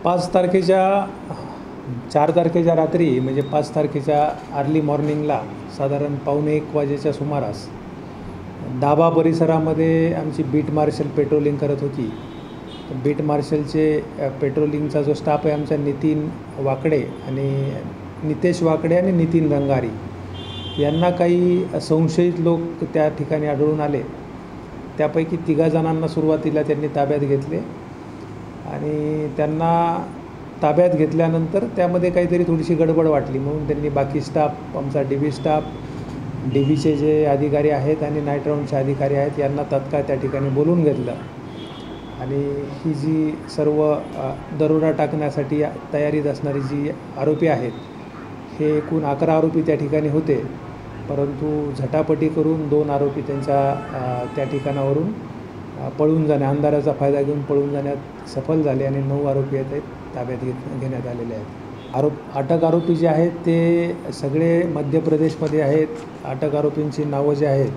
5 तारखेच्या 4 तारखेच्या रात्री म्हणजे 5 तारखेच्या अर्ली मॉर्निंगला साधारण 1:15 वाजेच्या सुमारास दाभा परिसरामध्ये आमची बीट मार्शल पेट्रोलिंग करत होती. बीट मार्शलचे पेट्रोलिंगचा जो स्टाफ आहे आमचा नितीन वाकडे आणि नितेश वाकडे आणि नितीन रंगारी यांना काही संशयित लोक त्या ठिकाणी आढळून आले. त्यापैकी 3 जणांना सुरुवातीला त्यांनी ताब्यात घेतले आणि त्यांना ताब्यात घेतल्यानंतर त्यामध्ये काहीतरी थोडीशी गडबड वाटली म्हणून त्यांनी बाकी स्टाफ आमचा डी स्टाफ डी जे अधिकारी आहेत आणि नाईट राऊंडचे अधिकारी आहेत यांना तात्काळ त्या ठिकाणी बोलवून घेतलं आणि ही जी सर्व दरोडा टाकण्यासाठी तयारीत असणारी जी आरोपी आहेत हे एकूण 11 आरोपी त्या ठिकाणी होते. परंतु झटापटी करून 2 आरोपी त्यांच्या त्या ठिकाणावरून पळून अंधाराचा फायदा घेऊन पळून जाण्यात सफल झाले आणि 9 आरोपी आहेत ताब्यात घेण्यात आलेले आहेत. अटक आरोपी जे आहेत ते सगळे मध्य प्रदेशमध्ये आहेत. अटक आरोपींची नावं जी आहेत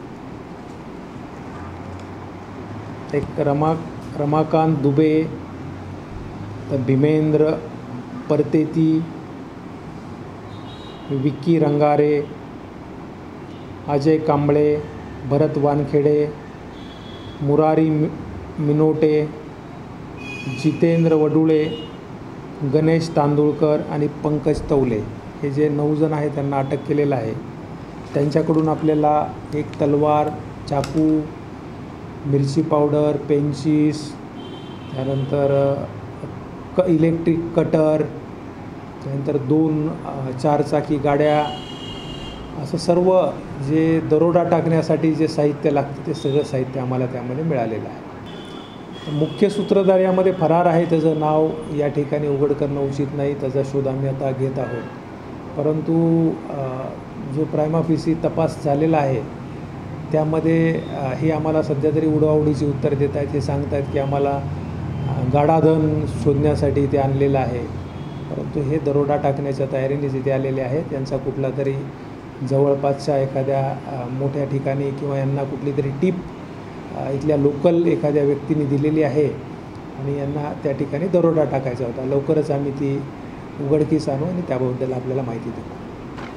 एक रमाकांत दुबे, तर भीमेंद्र परतेती, विक्की रंगारे, अजय कांबळे, भरत वानखेडे, मुरारी मिनोटे, जितेंद्र वडुळे, गणेश तांदुळकर आणि पंकज तवले हे जे 9 जण आहेत त्यांना अटक केलेलं आहे. त्यांच्याकडून आपल्याला एक तलवार, चाकू, मिरची पावडर, पेंचीस, त्यानंतर इलेक्ट्रिक कटर, त्यानंतर 2 4-चाकी गाड्या असं सर्व जे दरोडा टाकण्यासाठी जे साहित्य लागतं ते सगळं साहित्य आम्हाला त्यामध्ये मिळालेलं आहे. मुख्य सूत्रधार यामध्ये फरार आहे. त्याचं नाव या ठिकाणी उघड करणं उचित नाही. त्याचा शोध आम्ही आता घेत आहोत. परंतु जो प्रायमा फेसी तपास झालेला आहे त्यामध्ये हे आम्हाला सध्या तरी उडवाउडीची उत्तर देत आहेत. हे सांगत आहेत की आम्हाला गाडाधन शोधण्यासाठी ते आणलेलं आहे. परंतु हे दरोडा टाकण्याच्या तयारीने जिथे आलेले आहेत त्यांचा कुठला तरी जवळपासच्या एखाद्या मोठ्या ठिकाणी किंवा यांना कुठली तरी टीप इथल्या लोकल एखाद्या व्यक्तीने दिलेली आहे आणि यांना त्या ठिकाणी दरोडा टाकायचा होता. लवकरच आम्ही ती उघडकीस आणू आणि त्याबद्दल आपल्याला माहिती देऊ.